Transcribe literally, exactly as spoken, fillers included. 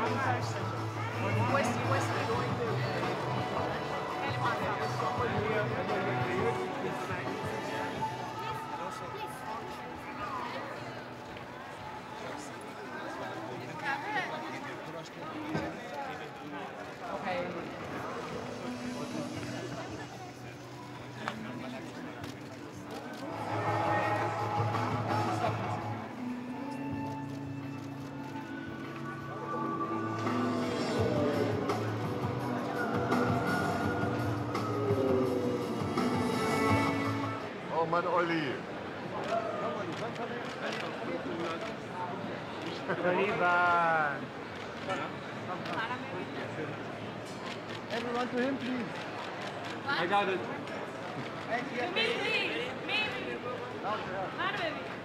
Oh Mann, Olli. Oliver. Everyone to him, please. I got it. Me, please. Me, me. Down to her. Mano, baby.